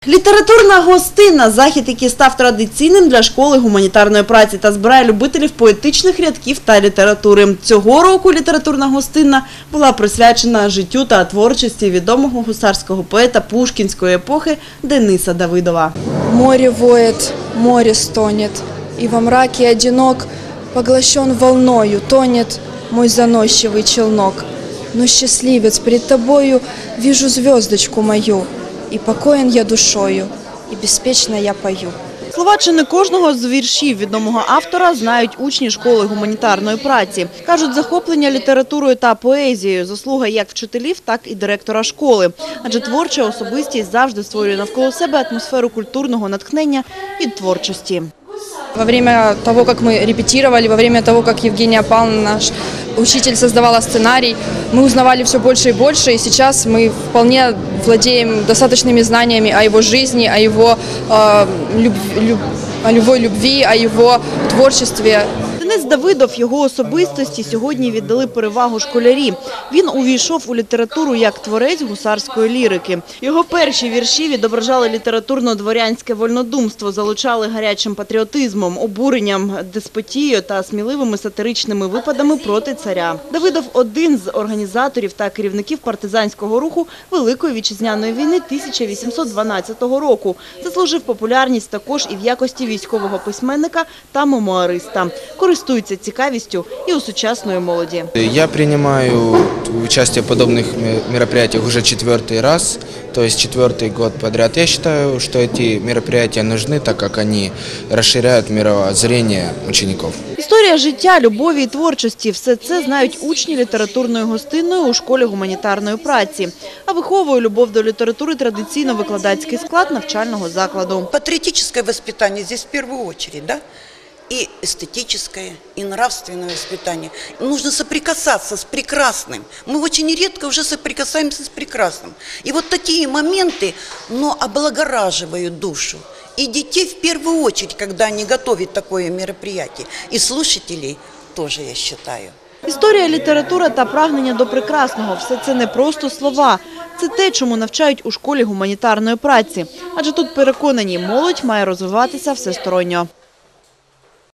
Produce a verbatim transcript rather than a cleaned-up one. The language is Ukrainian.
Літературна гостина – захід, який став традиційним для школи гуманітарної праці та збирає любителів поетичних рядків та літератури. Цього року літературна гостина була присвячена життю та творчості відомого гусарського поета пушкінської епохи Дениса Давидова. Море воет, море стонет, и во мраке одинок, поглощен волною, тонет мой заносчивый челнок. Но счастливец, пред тобою вижу звездочку мою, і покоєн я душою, і безпечно я пою. Слова чи не кожного з віршів відомого автора знають учні школи гуманітарної праці. Кажуть, захоплення літературою та поезією – заслуга як вчителів, так і директора школи. Адже творча особистість завжди створює навколо себе атмосферу культурного натхнення і творчості. Во время того, как мы репетировали, во время того, как Евгения Павловна, наш учитель, создавала сценарий, мы узнавали все больше и больше, и сейчас мы вполне владеем достаточными знаниями о его жизни, о его, э, люб, люб, о его любви, о его творчестве. Денис Давидов, його особистості сьогодні віддали перевагу школярі. Він увійшов у літературу як творець гусарської лірики. Його перші вірші відображали літературно-дворянське вольнодумство, залучали гарячим патріотизмом, обуренням, деспотією та сміливими сатиричними випадами проти царя. Давидов – один з організаторів та керівників партизанського руху Великої вітчизняної війни тисяча вісімсот дванадцятого року. Заслужив популярність також і в якості військового письменника та мемуариста. Користуються цікавістю і у сучасної молоді. Я принимаю участие в подобных мероприятиях уже четвертый раз, то есть четвертый год подряд. Я считаю, что эти мероприятия нужны, так как они расширяют мировоззрение учеников. Історія життя, любові і творчості – все це знають учні літературної гостиної у школі гуманітарної праці. А виховує любов до літератури традиційно викладацький склад навчального закладу. Патриотическое воспитание здесь в первую очередь, да? И эстетическое, и нравственное воспитание. Нужно соприкасаться с прекрасным. Мы очень редко уже соприкасаемся с прекрасным. И вот такие моменты, но облагораживают душу. И детей в первую очередь, когда они готовят такое мероприятие. И слушателей тоже, я считаю. Історія, література та прагнення до прекрасного – все це не просто слова. Це те, чому навчають у школі гуманітарної праці. Адже тут переконані, молодь має розвиватися всесторонньо.